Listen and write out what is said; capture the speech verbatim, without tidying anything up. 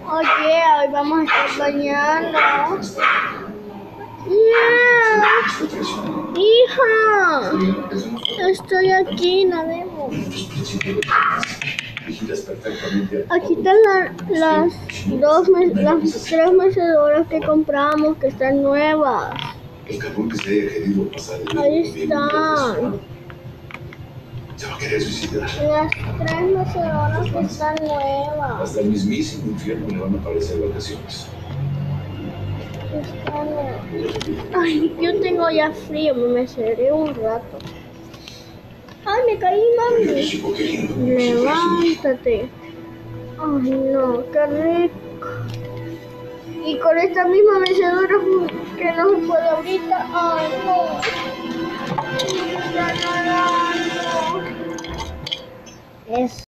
Oye, hoy vamos a estar bañando. Yeah. Hija, estoy aquí, nademos. Aquí están la, las dos, las tres mecedoras que compramos, que están nuevas. Ahí están. Se va a querer suicidar. Las tres mecedoras que están nuevas. Hasta el mismísimo infierno le van a parecer vacaciones. Están nuevas. Ay, yo tengo ya frío, me meceré un rato. Ay, me caí, mami. Levántate. Ay, no, qué rico. Y con esta misma mecedora que no se puede ahorita. Ay, no. Ya no, no, no. Es